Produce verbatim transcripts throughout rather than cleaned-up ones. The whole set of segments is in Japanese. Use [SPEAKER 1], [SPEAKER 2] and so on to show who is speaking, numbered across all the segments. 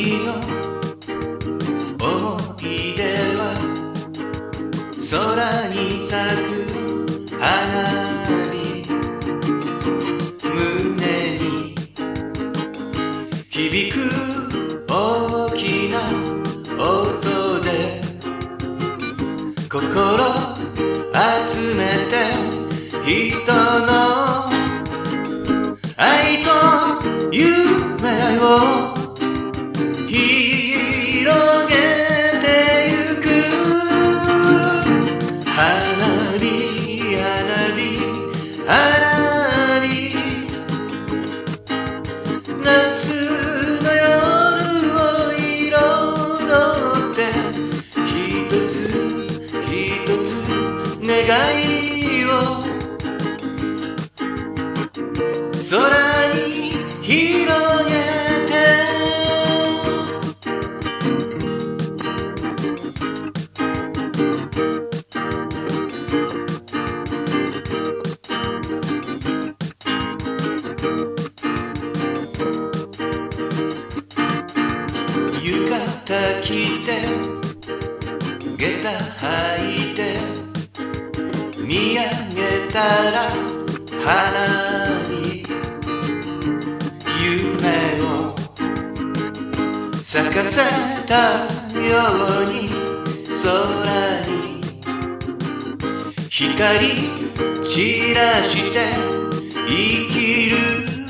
[SPEAKER 1] 時の思い出は空に咲く花火、胸に響く大きな音で心集めて人の愛と夢を広げてゆく。花火花火花火、夏の夜を彩って一つ一つ願いを空に広げて。浴衣着て下駄履いて見上げたら花火、夢を咲かせたように空に光散らして生きる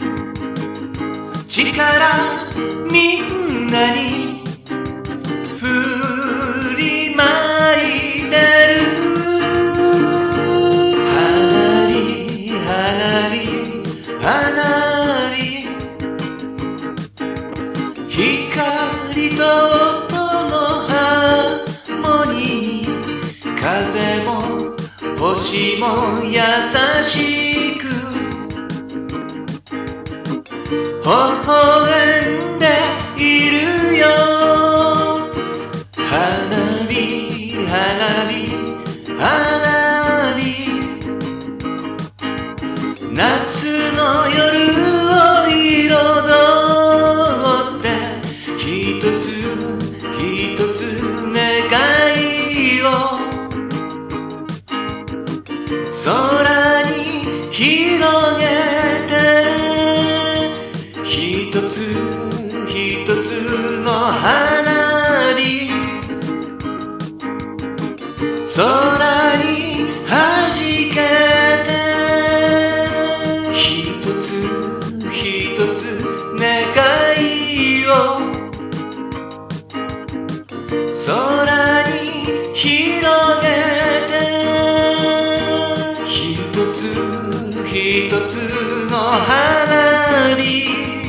[SPEAKER 1] 力、みんなに振りまいてる。花火花火花火、光と音のハーモニー、風も星も優しく微笑んでいるよ。花火花火花火、夏の夜を彩って一つ一つ願いを空に広げて、一つ一つの花火空に弾けて、一つ一つ願いを空に広げて、一つ一つの花火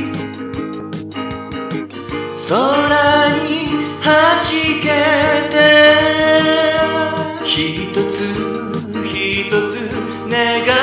[SPEAKER 1] 空に弾けて、一つ一つ願い